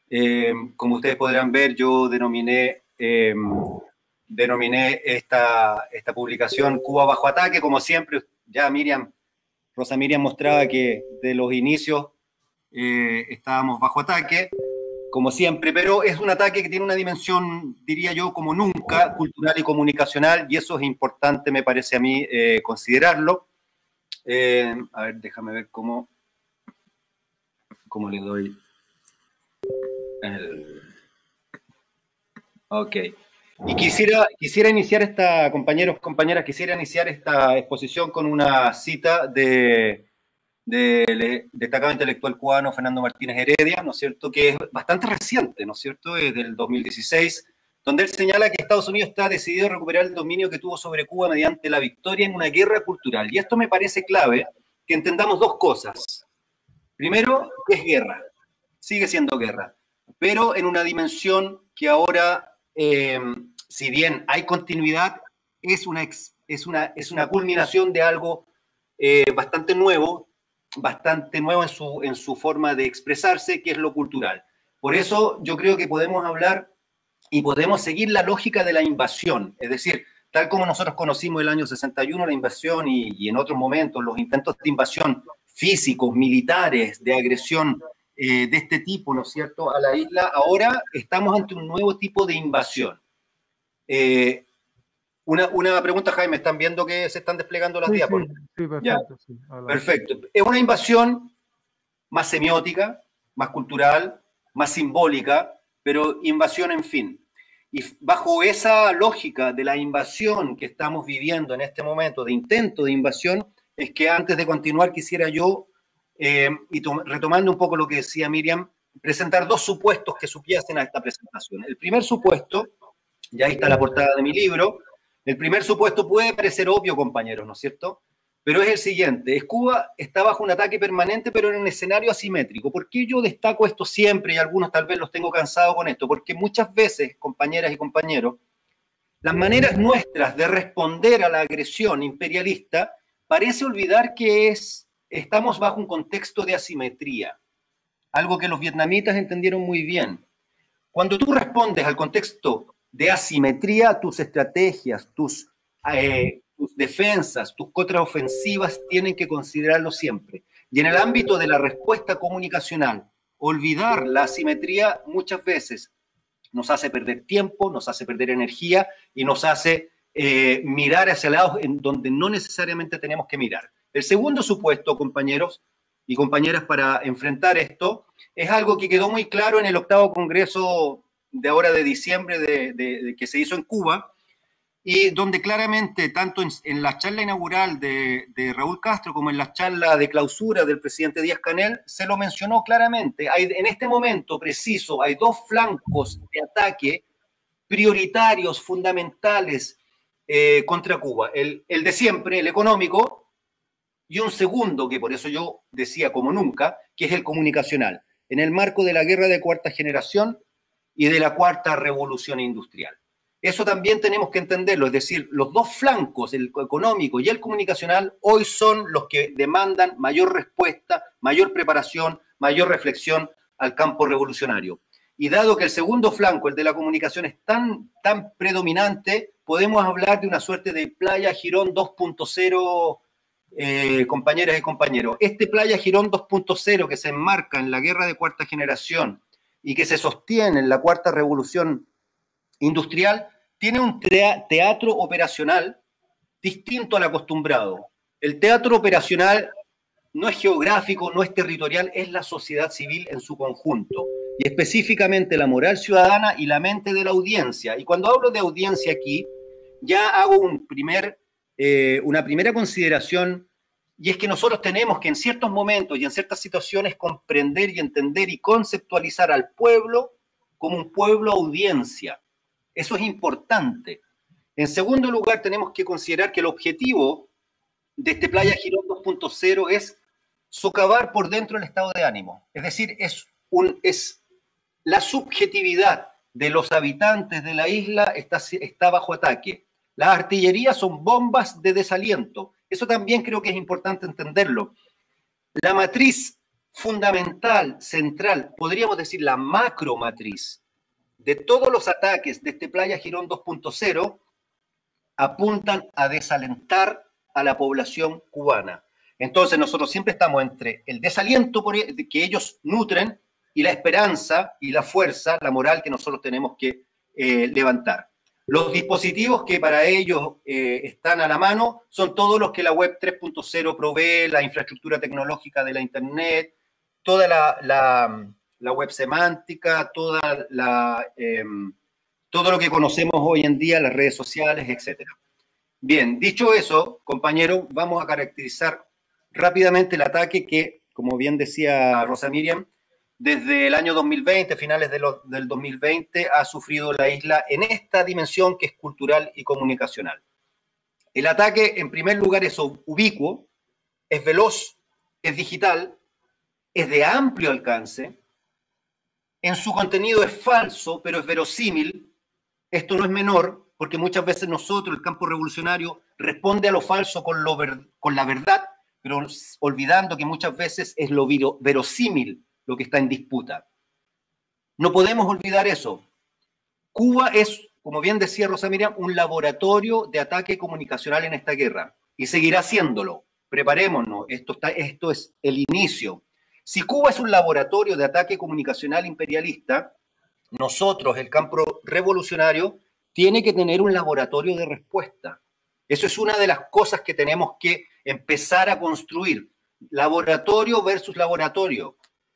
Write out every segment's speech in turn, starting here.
Como ustedes podrán ver, yo denominé esta publicación Cuba bajo ataque. Como siempre, ya Rosa Miriam mostraba que de los inicios estábamos bajo ataque, como siempre, pero es un ataque que tiene una dimensión, diría yo, como nunca, cultural y comunicacional, y eso es importante, me parece a mí, considerarlo. A ver, déjame ver cómo le doy el... Ok. Y quisiera iniciar compañeras, quisiera iniciar esta exposición con una cita del destacado intelectual cubano Fernando Martínez Heredia, ¿no es cierto?, que es bastante reciente, ¿no es cierto?, es del 2016, donde él señala que Estados Unidos está decidido a recuperar el dominio que tuvo sobre Cuba mediante la victoria en una guerra cultural. Y esto me parece clave, que entendamos dos cosas. Primero, que es guerra, sigue siendo guerra, pero en una dimensión que ahora, si bien hay continuidad, es una culminación de algo bastante nuevo en su forma de expresarse, que es lo cultural. Por eso yo creo que podemos hablar y podemos seguir la lógica de la invasión, es decir, tal como nosotros conocimos el año 61 la invasión y en otros momentos los intentos de invasión físicos, militares, de agresión de este tipo, ¿no es cierto?, a la isla, ahora estamos ante un nuevo tipo de invasión. Una pregunta, Jaime, ¿están viendo que se están desplegando las diapos? Sí, perfecto. Ya, sí, perfecto. Es una invasión más semiótica, más cultural, más simbólica, pero invasión en fin. Y bajo esa lógica de la invasión que estamos viviendo en este momento, de intento de invasión, es que antes de continuar quisiera yo, retomando un poco lo que decía Miriam, presentar dos supuestos que subyacen a esta presentación. El primer supuesto, y ahí está la portada de mi libro, el primer supuesto puede parecer obvio, compañeros, ¿no es cierto?, pero es el siguiente: Cuba está bajo un ataque permanente, pero en un escenario asimétrico. ¿Por qué yo destaco esto siempre? Y algunos tal vez los tengo cansados con esto. Porque muchas veces, compañeras y compañeros, las maneras nuestras de responder a la agresión imperialista parece olvidar que estamos bajo un contexto de asimetría, algo que los vietnamitas entendieron muy bien. Cuando tú respondes al contexto de asimetría, tus estrategias, tus defensas, tus contraofensivas tienen que considerarlo siempre. Y en el ámbito de la respuesta comunicacional, olvidar la asimetría muchas veces nos hace perder tiempo, nos hace perder energía y nos hace mirar hacia lados en donde no necesariamente tenemos que mirar. El segundo supuesto, compañeros y compañeras, para enfrentar esto, es algo que quedó muy claro en el 8º Congreso de ahora de diciembre que se hizo en Cuba, y donde claramente, tanto en la charla inaugural de Raúl Castro como en la charla de clausura del presidente Díaz-Canel, se lo mencionó claramente. En este momento preciso hay dos flancos de ataque prioritarios, fundamentales contra Cuba. El de siempre, el económico, y un segundo, que por eso yo decía como nunca, que es el comunicacional, en el marco de la guerra de cuarta generación y de la cuarta revolución industrial. Eso también tenemos que entenderlo, es decir, los dos flancos, el económico y el comunicacional, hoy son los que demandan mayor respuesta, mayor preparación, mayor reflexión al campo revolucionario. Y dado que el segundo flanco, el de la comunicación, es tan predominante, podemos hablar de una suerte de Playa Girón 2.0, compañeras y compañeros. Este Playa Girón 2.0 que se enmarca en la guerra de cuarta generación y que se sostiene en la cuarta revolución industrial, tiene un teatro operacional distinto al acostumbrado. El teatro operacional no es geográfico, no es territorial, es la sociedad civil en su conjunto, y específicamente la moral ciudadana y la mente de la audiencia. Y cuando hablo de audiencia aquí, ya hago una primera consideración, y es que nosotros tenemos que en ciertos momentos y en ciertas situaciones comprender y entender y conceptualizar al pueblo como un pueblo audiencia. Eso es importante. En segundo lugar, tenemos que considerar que el objetivo de este Playa Girón 2.0 es socavar por dentro el estado de ánimo. Es decir, es la subjetividad de los habitantes de la isla está bajo ataque. Las artillerías son bombas de desaliento. Eso también creo que es importante entenderlo. La matriz fundamental, central, podríamos decir la macromatriz de todos los ataques de este Playa Girón 2.0 apuntan a desalentar a la población cubana. Entonces nosotros siempre estamos entre el desaliento que ellos nutren y la esperanza y la fuerza, la moral que nosotros tenemos que levantar. Los dispositivos que para ellos están a la mano son todos los que la web 3.0 provee, la infraestructura tecnológica de la Internet, toda la web semántica, todo lo que conocemos hoy en día, las redes sociales, etc. Bien, dicho eso, compañeros, vamos a caracterizar rápidamente el ataque que, como bien decía Rosa Miriam, desde el año 2020, finales del 2020, ha sufrido la isla en esta dimensión que es cultural y comunicacional. El ataque, en primer lugar, es ubicuo, es veloz, es digital, es de amplio alcance, en su contenido es falso, pero es verosímil. Esto no es menor, porque muchas veces nosotros, el campo revolucionario, responde a lo falso con la verdad, pero olvidando que muchas veces es lo verosímil lo que está en disputa. No podemos olvidar eso. Cuba es, como bien decía Rosa Miriam, un laboratorio de ataque comunicacional en esta guerra, y seguirá siéndolo. Preparémonos, esto es el inicio. Si Cuba es un laboratorio de ataque comunicacional imperialista, nosotros, el campo revolucionario, tiene que tener un laboratorio de respuesta. Eso es una de las cosas que tenemos que empezar a construir. Laboratorio versus laboratorio.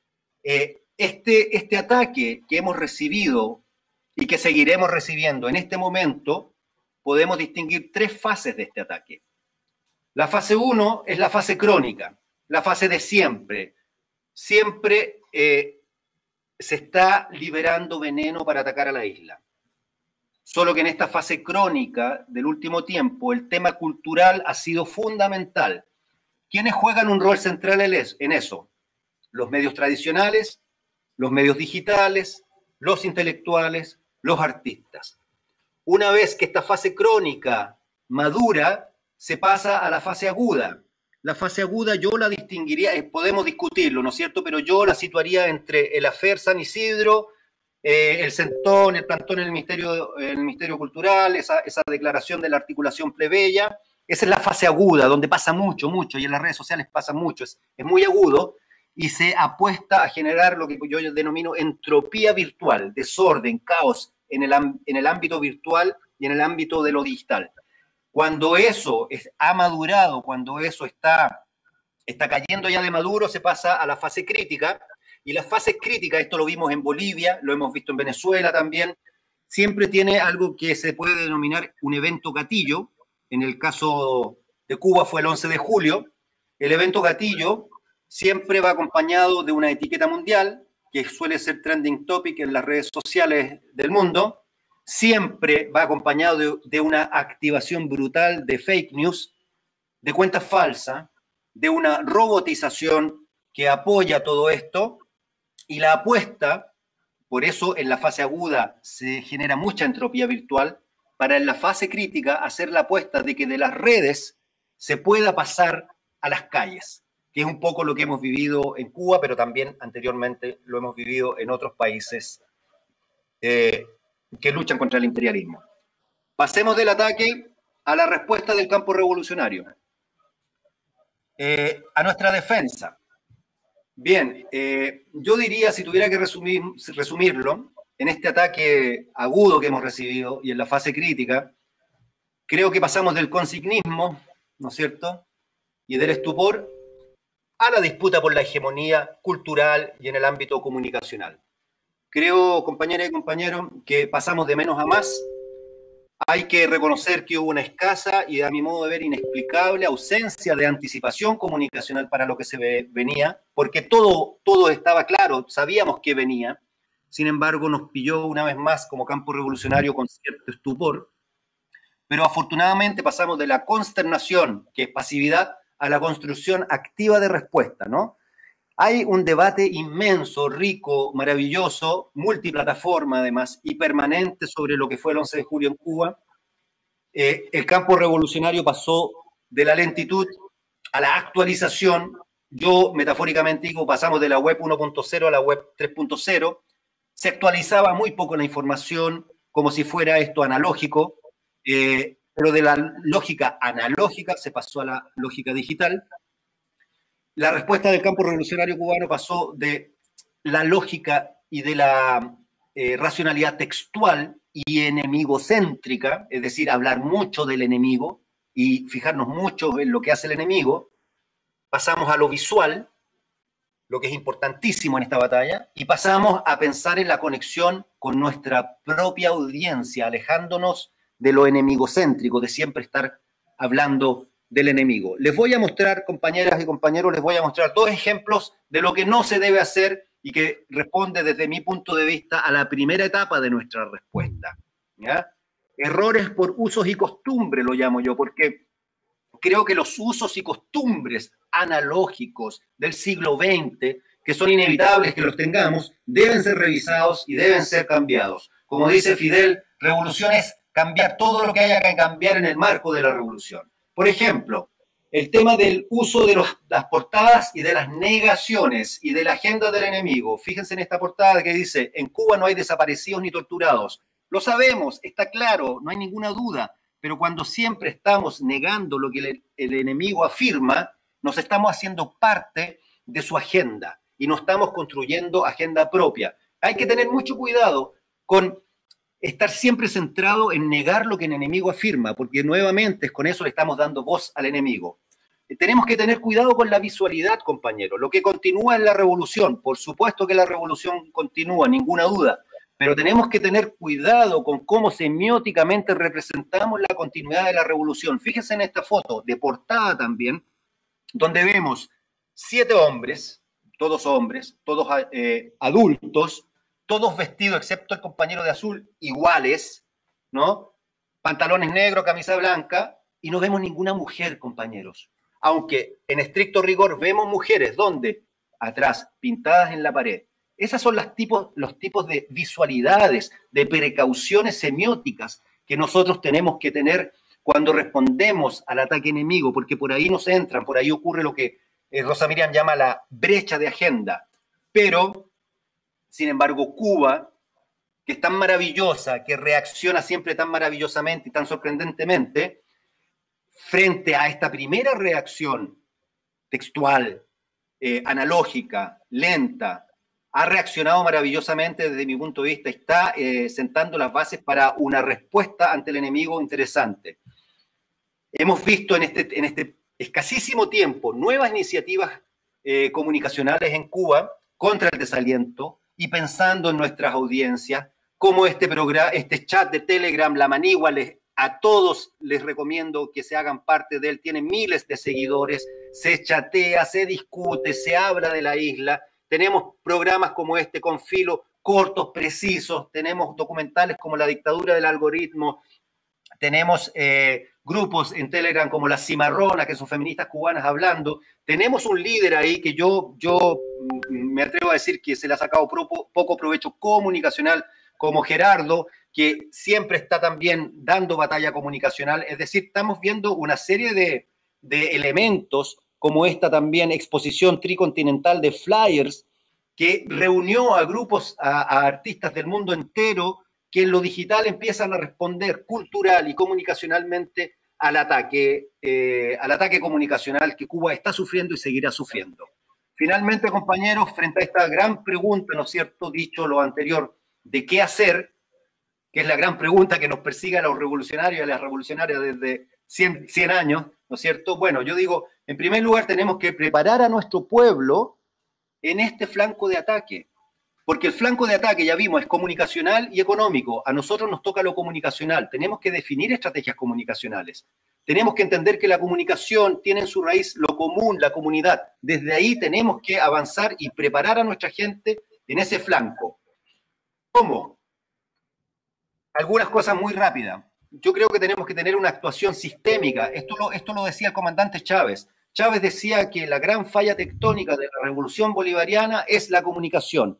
Este ataque que hemos recibido y que seguiremos recibiendo en este momento, podemos distinguir tres fases de este ataque. La fase 1 es la fase crónica, la fase de siempre. Siempre se está liberando veneno para atacar a la isla. Solo que en esta fase crónica del último tiempo, el tema cultural ha sido fundamental. ¿Quiénes juegan un rol central en eso? Los medios tradicionales, los medios digitales, los intelectuales, los artistas. Una vez que esta fase crónica madura, se pasa a la fase aguda. La fase aguda yo la distinguiría, podemos discutirlo, ¿no es cierto? Pero yo la situaría entre el Afer San Isidro, el Centón, el Plantón en el Ministerio Cultural, esa declaración de la articulación plebeya. Esa es la fase aguda, donde pasa mucho, y en las redes sociales pasa mucho, es muy agudo, y se apuesta a generar lo que yo denomino entropía virtual, desorden, caos en el ámbito virtual y en el ámbito de lo digital. Cuando eso ha madurado, cuando eso está cayendo ya de maduro, se pasa a la fase crítica, y la fase crítica, esto lo vimos en Bolivia, lo hemos visto en Venezuela también, siempre tiene algo que se puede denominar un evento gatillo. En el caso de Cuba fue el 11 de julio. El evento gatillo siempre va acompañado de una etiqueta mundial, que suele ser trending topic en las redes sociales del mundo. Siempre va acompañado de una activación brutal de fake news, de cuentas falsas, de una robotización que apoya todo esto, y la apuesta, por eso en la fase aguda se genera mucha entropía virtual, para en la fase crítica hacer la apuesta de que de las redes se pueda pasar a las calles, que es un poco lo que hemos vivido en Cuba, pero también anteriormente lo hemos vivido en otros países que luchan contra el imperialismo. Pasemos del ataque a la respuesta del campo revolucionario. A nuestra defensa. Bien, yo diría, si tuviera que resumirlo, en este ataque agudo que hemos recibido y en la fase crítica, creo que pasamos del consignismo, ¿no es cierto?, y del estupor a la disputa por la hegemonía cultural y en el ámbito comunicacional. Creo, compañeras y compañeros, que pasamos de menos a más. Hay que reconocer que hubo una escasa y, a mi modo de ver, inexplicable ausencia de anticipación comunicacional para lo que se venía, porque todo estaba claro, sabíamos que venía. Sin embargo, nos pilló una vez más como campo revolucionario con cierto estupor. Pero afortunadamente pasamos de la consternación, que es pasividad, a la construcción activa de respuesta, ¿no? Hay un debate inmenso, rico, maravilloso, multiplataforma además, y permanente sobre lo que fue el 11 de julio en Cuba. El campo revolucionario pasó de la lentitud a la actualización yo metafóricamente digo, pasamos de la web 1.0 a la web 3.0, se actualizaba muy poco la información, como si fuera esto analógico, pero de la lógica analógica se pasó a la lógica digital. La respuesta del campo revolucionario cubano pasó de la lógica y de la racionalidad textual y enemigocéntrica, es decir, hablar mucho del enemigo y fijarnos mucho en lo que hace el enemigo. Pasamos a lo visual, lo que es importantísimo en esta batalla, y pasamos a pensar en la conexión con nuestra propia audiencia, alejándonos de lo enemigocéntrico, de siempre estar hablando del enemigo. Les voy a mostrar, compañeras y compañeros, les voy a mostrar dos ejemplos de lo que no se debe hacer y que responde desde mi punto de vista a la primera etapa de nuestra respuesta. ¿Ya? Errores por usos y costumbres, lo llamo yo, porque creo que los usos y costumbres analógicos del siglo XX, que son inevitables que los tengamos, deben ser revisados y deben ser cambiados. Como dice Fidel, revolución es cambiar todo lo que haya que cambiar en el marco de la revolución. Por ejemplo, el tema del uso de las portadas y de las negaciones y de la agenda del enemigo. Fíjense en esta portada que dice, en Cuba no hay desaparecidos ni torturados. Lo sabemos, está claro, no hay ninguna duda, pero cuando siempre estamos negando lo que el enemigo afirma, nos estamos haciendo parte de su agenda y no estamos construyendo agenda propia. Hay que tener mucho cuidado con estar siempre centrado en negar lo que el enemigo afirma, porque nuevamente con eso le estamos dando voz al enemigo. Tenemos que tener cuidado con la visualidad, compañeros. Lo que continúa es la revolución. Por supuesto que la revolución continúa, ninguna duda, pero tenemos que tener cuidado con cómo semióticamente representamos la continuidad de la revolución. Fíjense en esta foto, de portada también, donde vemos 7 hombres, todos adultos, todos vestidos, excepto el compañero de azul, iguales, ¿no? Pantalones negros, camisa blanca, y no vemos ninguna mujer, compañeros. Aunque en estricto rigor vemos mujeres, ¿dónde? Atrás, pintadas en la pared. Esos son los tipos de visualidades, de precauciones semióticas que nosotros tenemos que tener cuando respondemos al ataque enemigo, porque por ahí nos entran, por ahí ocurre lo que Rosa Miriam llama la brecha de agenda. Pero, sin embargo, Cuba, que es tan maravillosa, que reacciona siempre tan maravillosamente y tan sorprendentemente, frente a esta primera reacción textual, analógica, lenta, ha reaccionado maravillosamente desde mi punto de vista, está sentando las bases para una respuesta ante el enemigo interesante. Hemos visto en este escasísimo tiempo nuevas iniciativas comunicacionales en Cuba contra el desaliento y pensando en nuestras audiencias, como este chat de Telegram, La Manigua, a todos les recomiendo que se hagan parte de él, tiene miles de seguidores, se chatea, se discute, se habla de la isla. Tenemos programas como este con filo cortos, precisos, tenemos documentales como La dictadura del algoritmo, tenemos grupos en Telegram como Las Cimarronas, que son feministas cubanas hablando. Tenemos un líder ahí que yo me atrevo a decir que se le ha sacado poco provecho comunicacional, como Gerardo, que siempre está también dando batalla comunicacional. Es decir, estamos viendo una serie de elementos como esta también exposición tricontinental de flyers que reunió a grupos, a artistas del mundo entero que en lo digital empiezan a responder cultural y comunicacionalmente al ataque comunicacional que Cuba está sufriendo y seguirá sufriendo. Finalmente, compañeros, frente a esta gran pregunta, ¿no es cierto?, dicho lo anterior, de qué hacer, que es la gran pregunta que nos persigue a los revolucionarios y a las revolucionarias desde 100 años, ¿no es cierto? Bueno, yo digo, en primer lugar tenemos que preparar a nuestro pueblo en este flanco de ataque, porque el flanco de ataque, ya vimos, es comunicacional y económico. A nosotros nos toca lo comunicacional, tenemos que definir estrategias comunicacionales. Tenemos que entender que la comunicación tiene en su raíz lo común, la comunidad. Desde ahí tenemos que avanzar y preparar a nuestra gente en ese flanco. ¿Cómo? Algunas cosas muy rápidas. Yo creo que tenemos que tener una actuación sistémica. Esto lo decía el comandante Chávez. Chávez decía que la gran falla tectónica de la revolución bolivariana es la comunicación.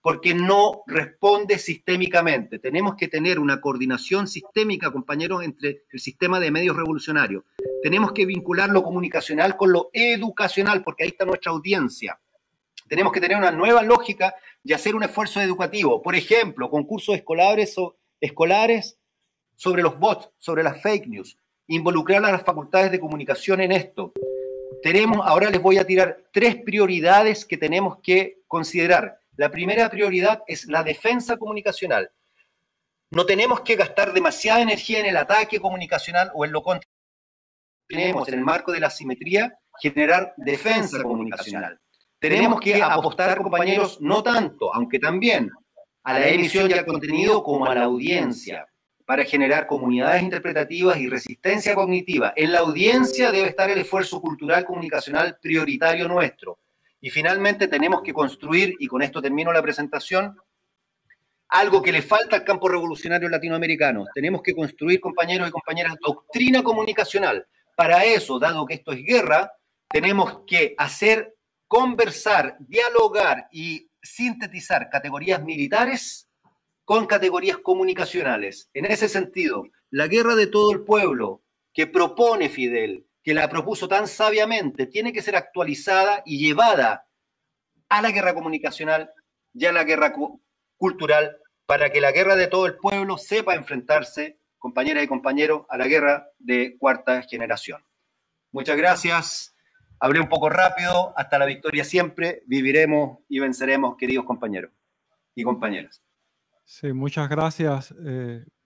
porque no responde sistémicamente. Tenemos que tener una coordinación sistémica, compañeros, entre el sistema de medios revolucionarios. Tenemos que vincular lo comunicacional con lo educacional, porque ahí está nuestra audiencia. Tenemos que tener una nueva lógica y hacer un esfuerzo educativo. Por ejemplo, concursos escolares sobre los bots, sobre las fake news. Involucrar a las facultades de comunicación en esto. Ahora les voy a tirar 3 prioridades que tenemos que considerar. La primera prioridad es la defensa comunicacional. No tenemos que gastar demasiada energía en el ataque comunicacional o en lo contrario. Tenemos, en el marco de la asimetría, generar defensa comunicacional. Tenemos que apostar, compañeros, no tanto, aunque también, a la emisión y al contenido como a la audiencia, para generar comunidades interpretativas y resistencia cognitiva. En la audiencia debe estar el esfuerzo cultural comunicacional prioritario nuestro. Y finalmente tenemos que construir, y con esto termino la presentación, algo que le falta al campo revolucionario latinoamericano. Tenemos que construir, compañeros y compañeras, doctrina comunicacional. Para eso, dado que esto es guerra, tenemos que hacer, conversar, dialogar y sintetizar categorías militares con categorías comunicacionales. En ese sentido, la guerra de todo el pueblo que propone Fidel, que la propuso tan sabiamente, tiene que ser actualizada y llevada a la guerra comunicacional y a la guerra cultural, para que la guerra de todo el pueblo sepa enfrentarse, compañeras y compañeros, a la guerra de cuarta generación. Muchas gracias. Hablé un poco rápido. Hasta la victoria siempre. Viviremos y venceremos, queridos compañeros y compañeras. Sí, muchas gracias,